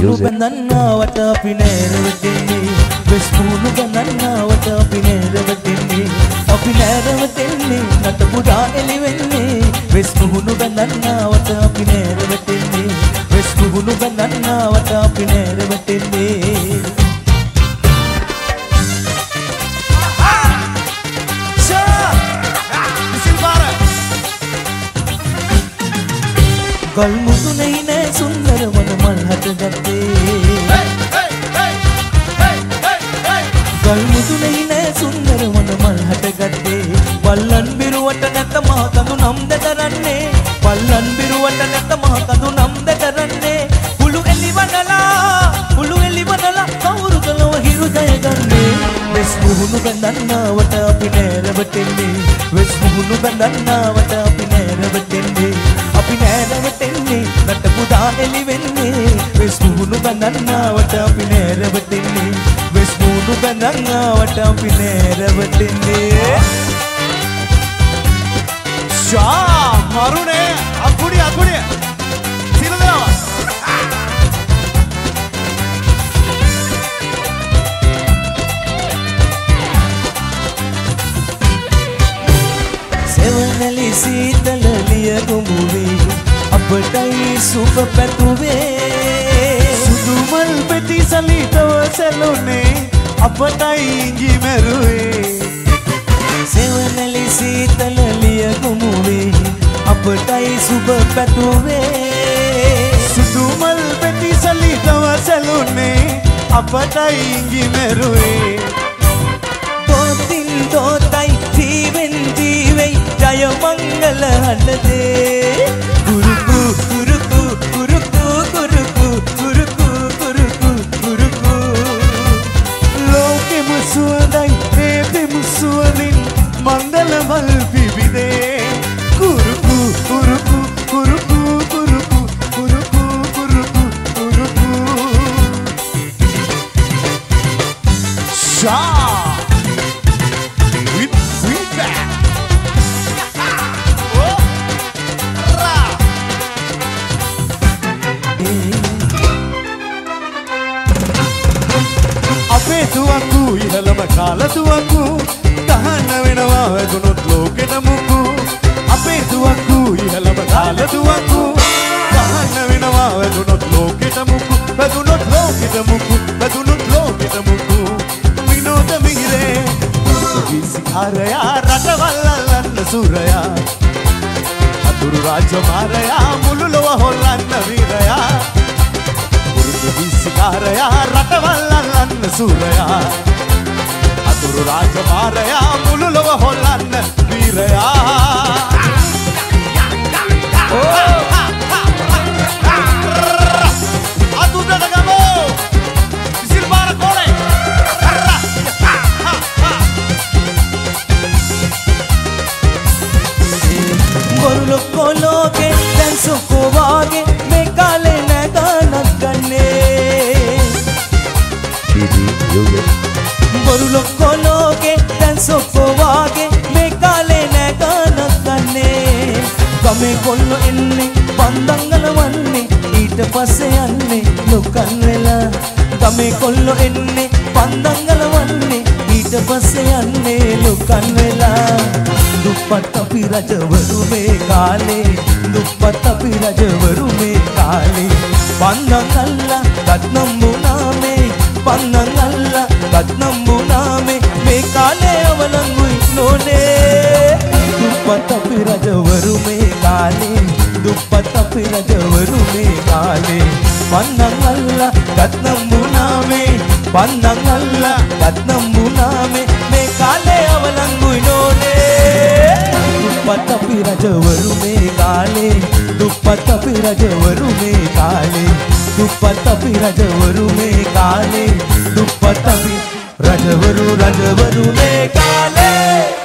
Puhunu bandannawata අපි නෑරවටෙන්නේ වෙස් පුහුණු bandannawata අපි නෑරවටෙන්නේ අපි නෑරවටෙන්නේ නටපු දානෙලි වෙන්නේ වෙස් පුහුණු bandannawata අපි නෑරවටෙන්නේ වෙස් පුහුණු bandannawata අපි නෑරවටෙන්නේ गल मुझु नहीं ने सुंदर मन मल हट जाते गल मुझु नहीं ने सुंदर मन मल हट जाते पल्लन बिरुवट नेत महकंदु नम दरन्ने पल्लन बिरुवट नेत महकंदु नम दरन्ने पुलु एलि वनला कवुरु कलव हिरु जय गन्ने वेस पुहुनु बंदन्नावट අපි නෑරවටෙන්නේ වෙස් පුහුණු බඳන්නාවට අපි නෑරවටෙන්නේ අපි නෑරවටෙන්නේ නටපු දානෙලි වෙන්නේ වෙස් පුහුණු බඳන්නාවට අපි නෑරවටෙන්නේ වෙස් පුහුණු බඳන්නාවට අපි නෑරවටෙන්නේ ෂා මරුනේ අකුඩිය සිරදවා सेवनली सीतल लिय गुमुवे අපටයි සුබ පැතුවේ සුදුමල් පෙති සලිතව සැලුනේ අපටයි ඉඟි මැරුවේ සෙවනලි සීතල ලිය ගුමුවේ අපටයි සුබ පැතුවේ සුදුමල් පෙති සලිතව සැලුනේ අපටයි ඉඟි මැරුවේ තෝතින් තෝතයි ජීවෙන් ජීවෙයි ජය මංගල හඬදේ मंगलमल विविदे कुरुकु कुरुकु कुरुकु कुरुकु कुरुकु कुरुकु कुरुकु शा with feedback oh ra අපේ තුවක්කු ඉහළම කාල තුවක්කු ගහන්න වෙනවා වැදුනොත් ලෝකෙට මුකු අපේ දුවක්කු ඉහළම කාල දුවක්කු ගහන්න වෙනවා වැදුනොත් ලෝකෙට මුකු වැදුනොත් ලෝකෙට මුකු වැදුනොත් ලෝකෙට මුකු විනෝද මිහිරේ විසිකාරයා රටවල් අල්ලන්න සුරයා අතුරු රාජමාරයා මුළු ලොව හොල්ලන්න වීරයා පුරුදු විසිකාරයා රටවල් අල්ලන්න සුරයා අතුරු රාජමාරයා මුළු ලොව හොල්ලන්න වීරයා අතුරට ගමෝ විසිල් බාර කොනේ බොරු ලොක්කෝ ලෝකේ දැන් සොකෝ වාගේ මේ කාලේ නැගනක් ගන්නේ බොරු ලොක්කෝ ලෝකේ දැන් සොකෝ වාගේ මේ කාලේ නැගනක් ගන්නේ ගමේ කොල්ලෝ එන්නේ පන්දංගල වන්නේ ඊට පස්සේ යන්නේ ලොකන් වෙලා ගමේ කොල්ලෝ එන්නේ පන්දංගල වන්නේ ඊට පස්සේ යන්නේ ලොකන් වෙලා දුප්පත් අපි රජවරු මේ කාලේ දුප්පත් අපි රජවරු මේ කාලේ පන්දංගල්ලා ගත්නම්බුනාමේ පන්දංගල්ලා ගත්නම්බුනාමේ මේ කාලේ අවලංගුයි නෝනේ දුප්පත් අපි රජවරු මේ කාලේ දුප්පත් අපි රජවරු මේ කාලේ පන්දංගල්ලා ගත්නම්බුනාමේ පන්දංගල්ලා ගත්නම්බුනාමේ මේ කාලේ අවලංගුයි නෝනේ දුප්පත් අපි රජවරු මේ කාලේ දුප්පත් අපි රජවරු මේ කාලේ දුප්පත් අපි රජවරු මේ කාලේ දුප්පත් අපි රජවරු මේ කාලේ